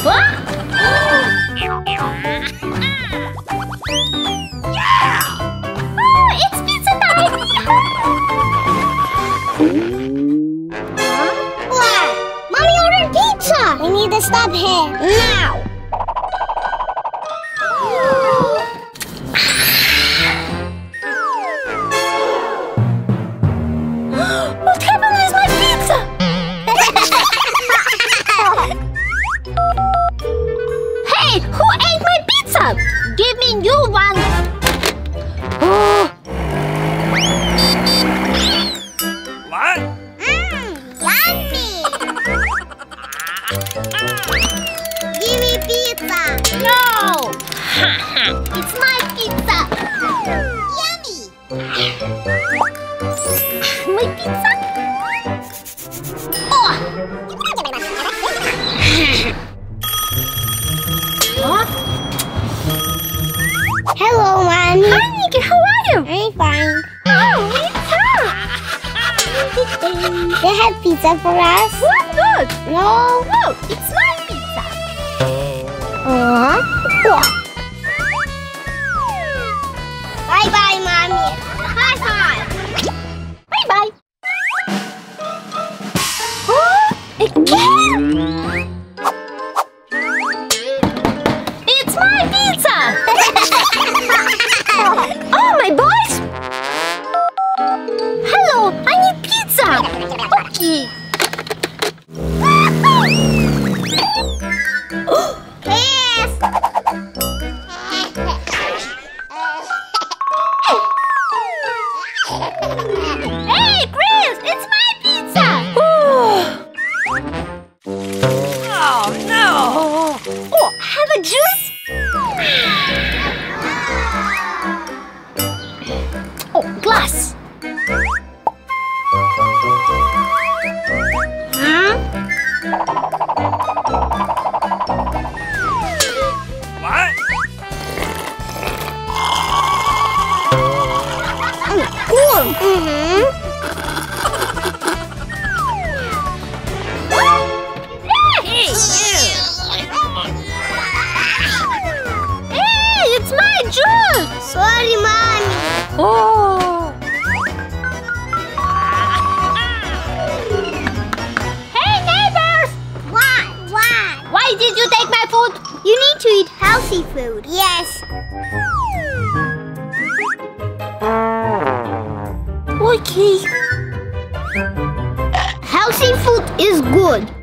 It's pizza time! What? Mommy ordered pizza! We need to stop here now! What happened with my pizza? Hey, who ate my pizza? Give me new one. Oh. What? Yummy! Give me pizza! No! It's my pizza. Yummy! My pizza? Oh! Huh? Hello, Mommy! Hi, Niki, how are you? I'm fine. Oh, pizza! They have pizza for us? What good? No. Oh, it's my pizza. Bye-bye, Mommy. High five. Bye-bye. Oh, again? It's my pizza. Oh, my boys. Hello, I need pizza. Okay. Yes! Hey, Chris, it's my pizza. Oh, no! Oh, have a juice? Oh, glass. Huh? What? Cool. Hey, it's my juice. Sorry, Mommy. Oh. Hey, neighbors. What? Why did you take my food? You need to eat healthy food. Yes. Okay. Healthy food is good.